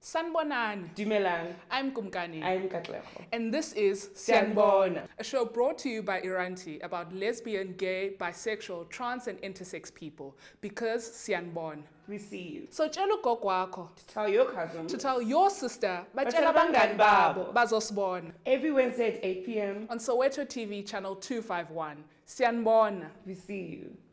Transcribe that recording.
Sanibonani. Dumelang. I'm Kumkani. I'm Katlego. And this is Siyanibona, a show brought to you by Iranti about lesbian, gay, bisexual, trans and intersex people. Because Siyanibona. We see you. So tshela ugogo wakho. To tell your cousin. To tell your sister. Batshela abangani babo. Bazosibona. Every Wednesday at 8 p.m. on Soweto TV channel 251. Siyanibona. We see you.